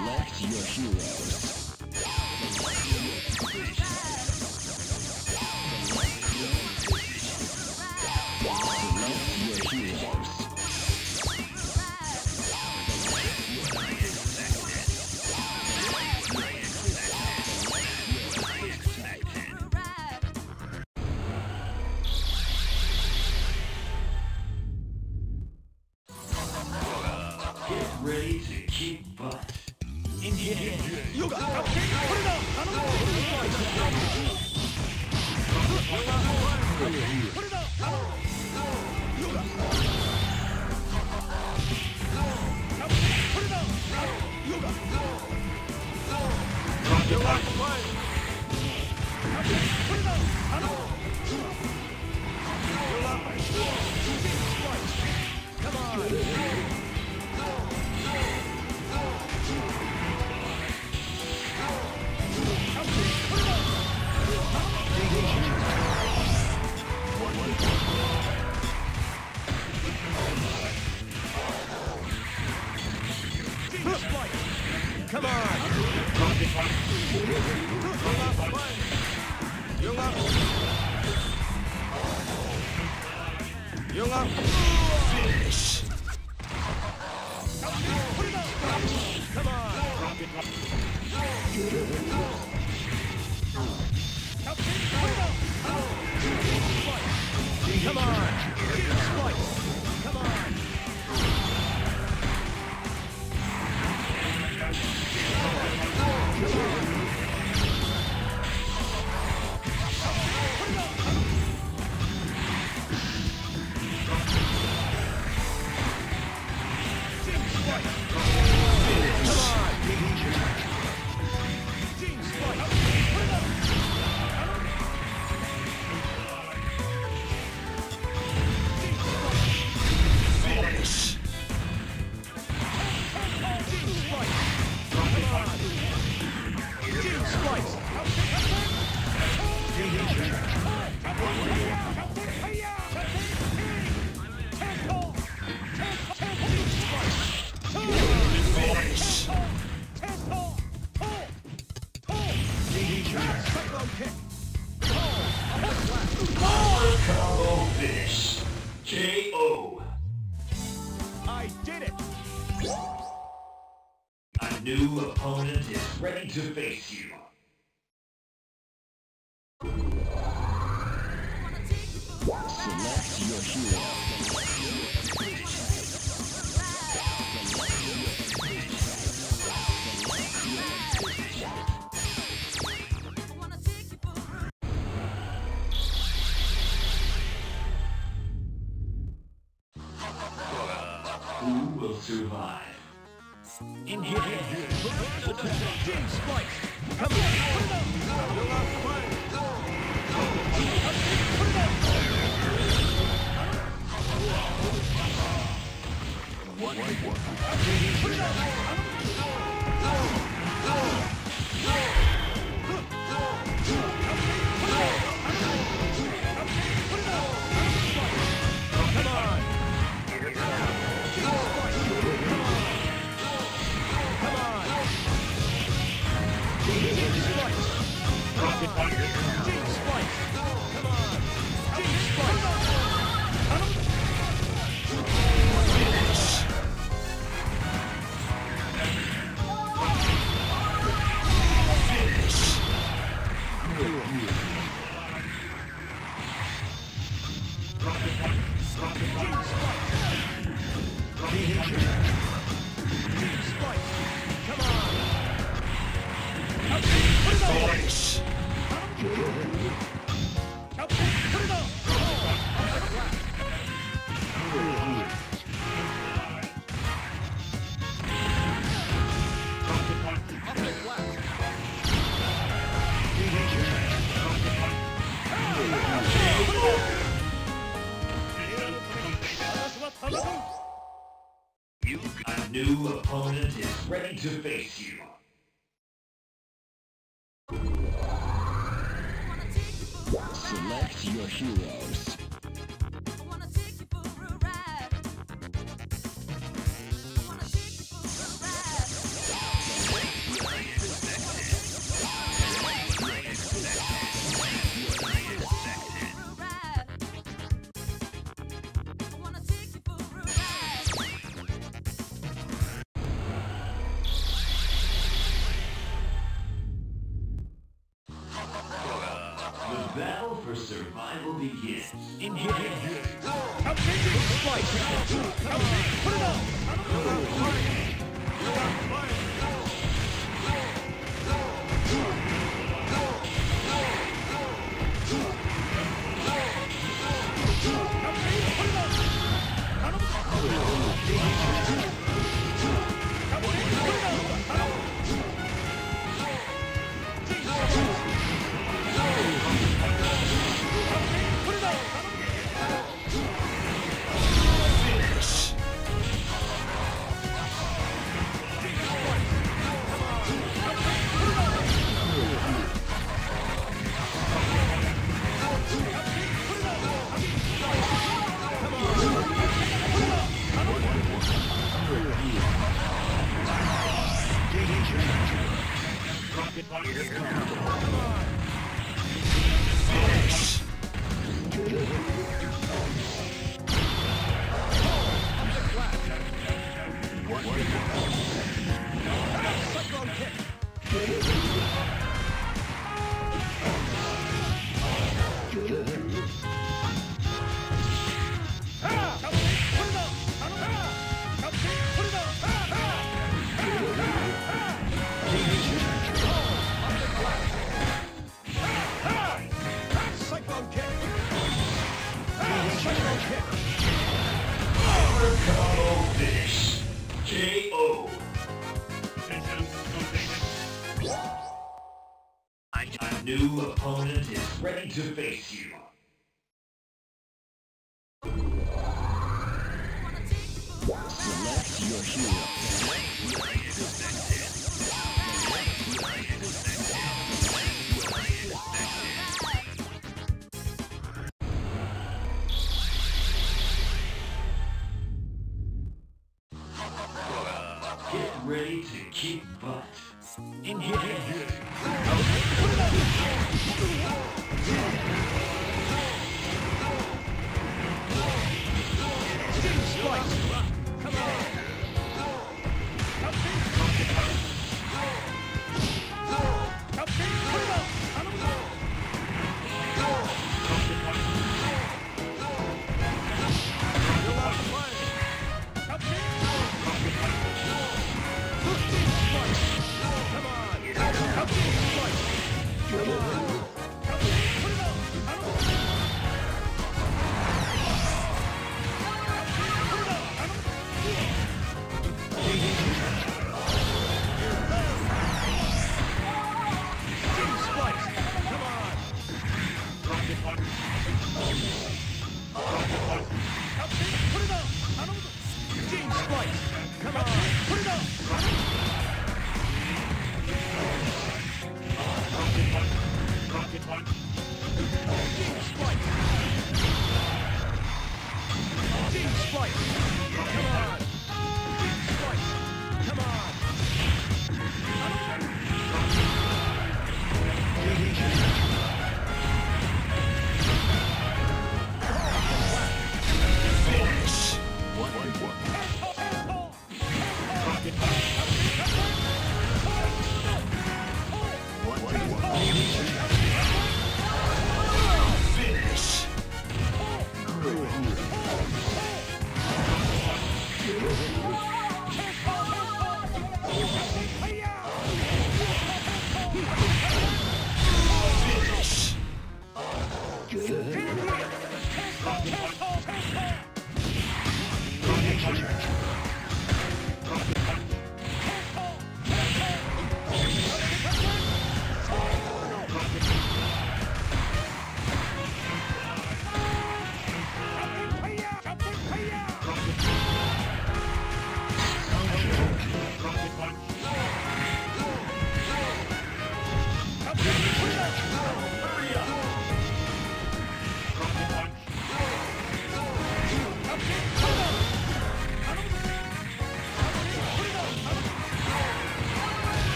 Select your heroes. Ready to kick butt. In here. Yoga. Put it up. Put it up. Yoga. Put it up. Yoga. You're locked away. Put it up. You're locked. Come on. Come on! You're up! You're up! Finish! Put it up! Come on! Put it up! Come on! Come on! Combo finish. KO. I did it! A new opponent is ready to face you. Select your hero. Who will survive? In here! Team Spike! Come on! Put it up! You're not playing! Put it up! What? Put it up! Come on! A new opponent is ready to face you. Select your heroes. battle for survival begins. Engage. Outrageous slice. Put it out. Finish. KO. A new opponent is ready to face you. Select your hero. Get ready to kick butt. Engage.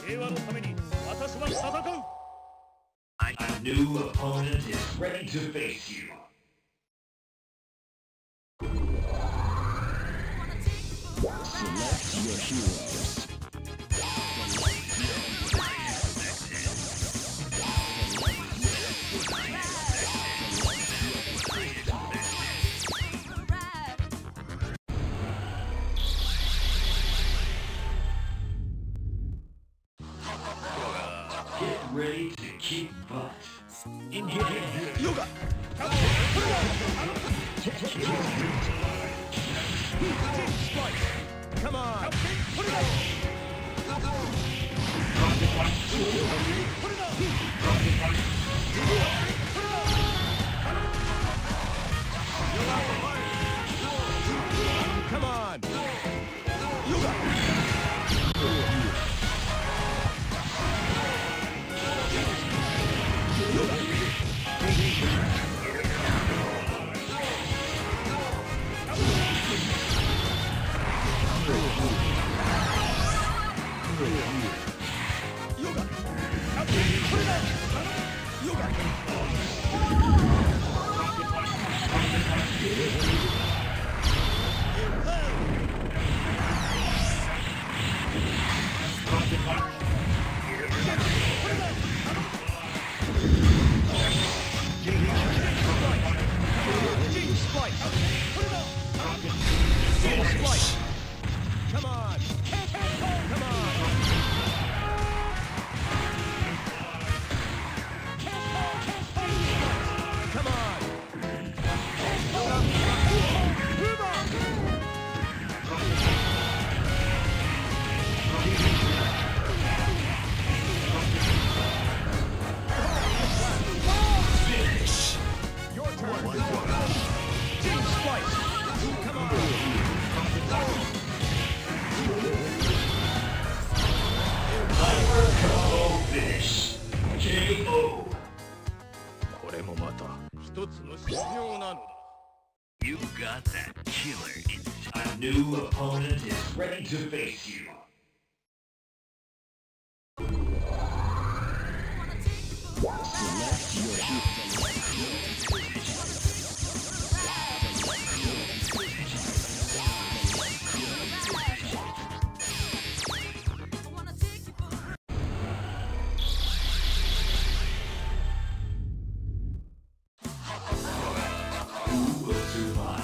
平和のために私は戦う。 A new opponent is ready to face you. Select your heroes. Get ready to kick butt. Yoga. Come on. Put it up. Come on. Come on! Come on! Come on! Finish! Your turn! Team Splice! Come on! Hyper finish. KO. これもまた一つの必要なのだ。 You got that killer instinct. A new opponent is ready to face you. Select your heroes. Who will survive?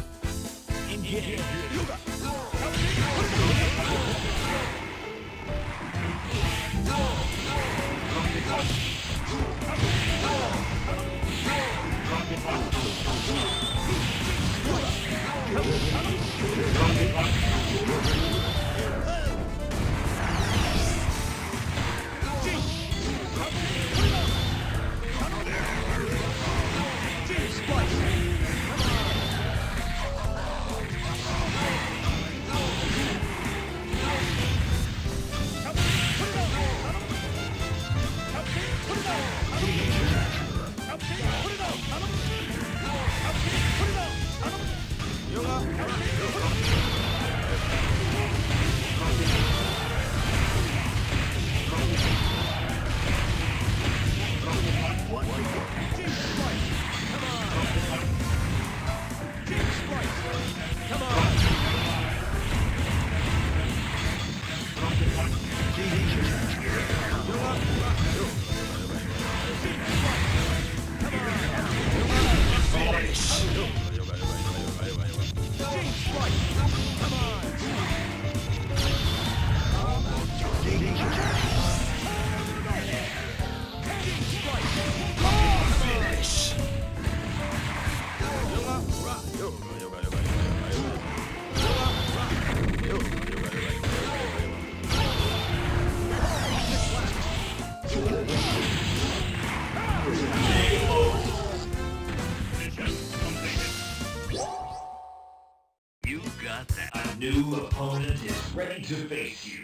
You got that. A new opponent is ready to face you.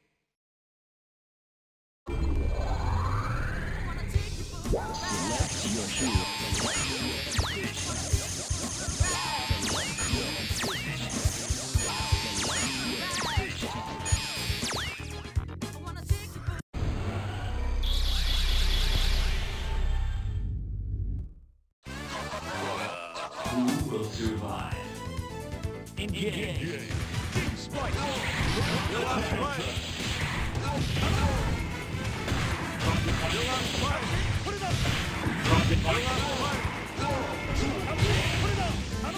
Select your heroes. will survive. Engage. Spike. You're on fire. You're on fire. Put it up. You're on fire. Put it up.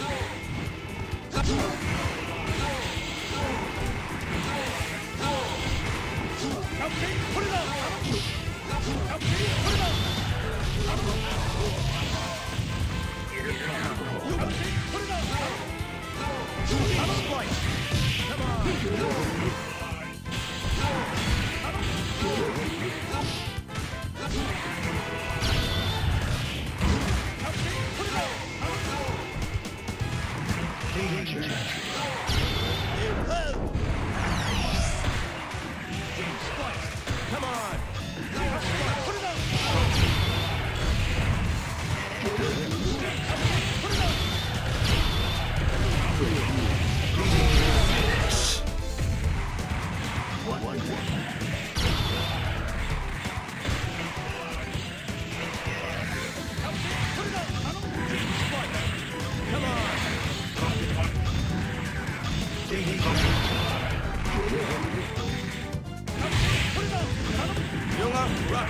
Okay, put it up. Okay, put it up. Okay, put it up. Spike. Come on. Come on! Put it up! 영아, 락!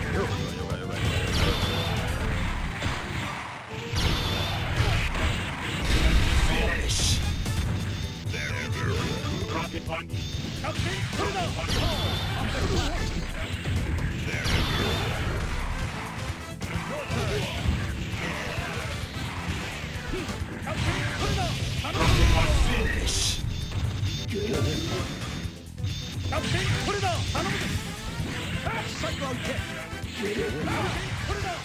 Finish. Rocket punch. Okay, put it up! Your turn! Okay, put it up! Rocket punch. Finish. Okay, put it up! Cyclone kick! Okay, put it up!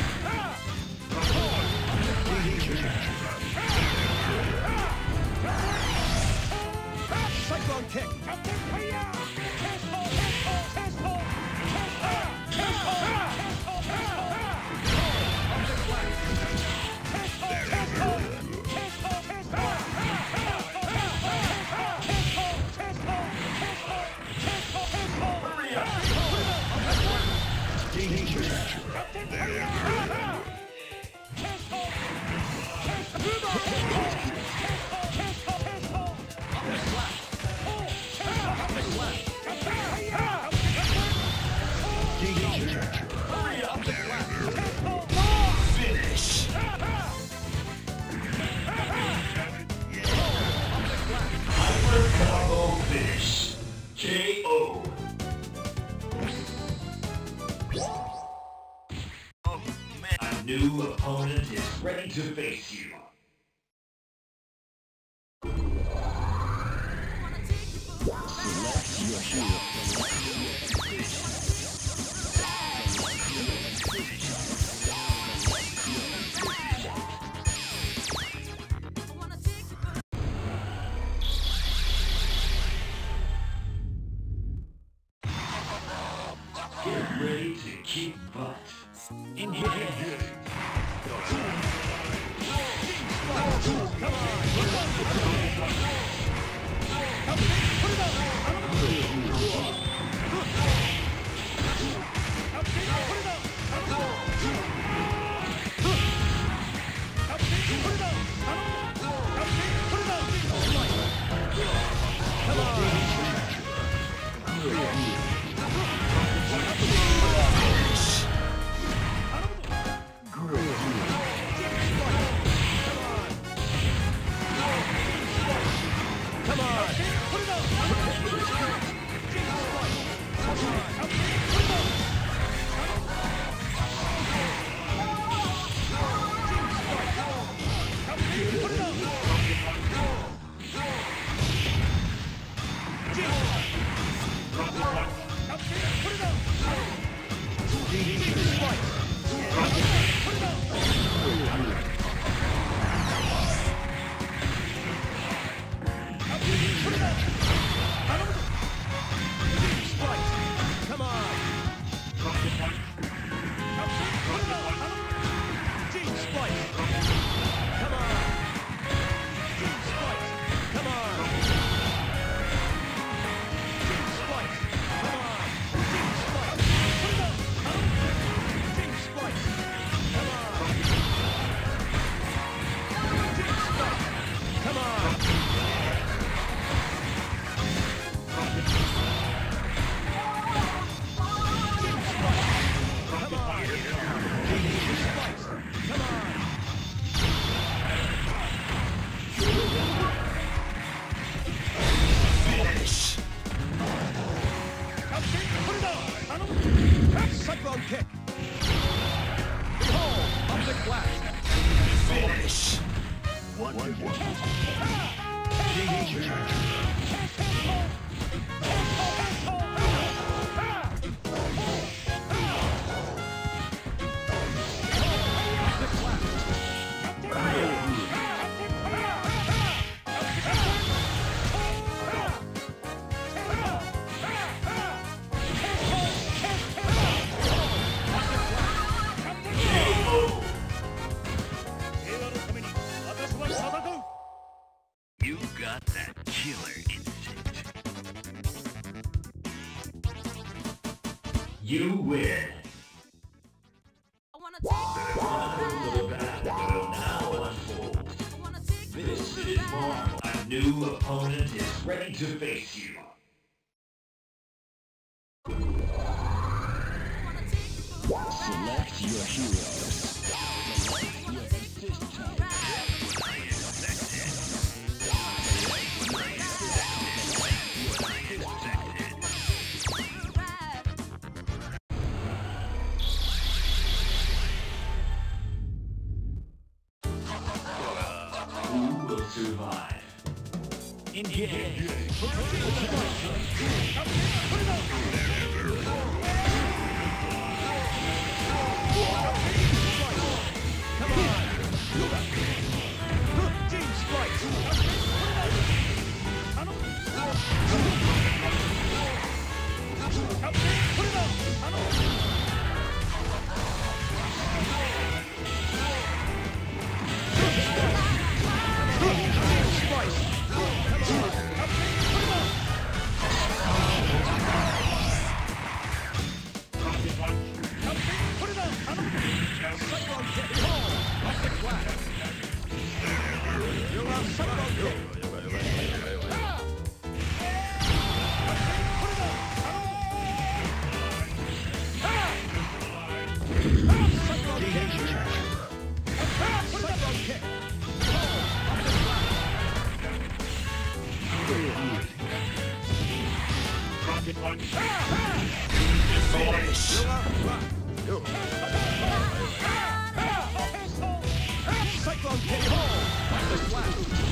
Cyclone kick! Finish. Hyper combo finish. KO. Oh man, a new opponent is ready to face you. Select your hero. Get ready to kick butt. Engage. You got that killer instinct. You win. I wanna take The battle will now unfold. This is Marvel. A new opponent is ready to face you. Select your heroes. This time. Who will survive? Engage. Cyclone kick.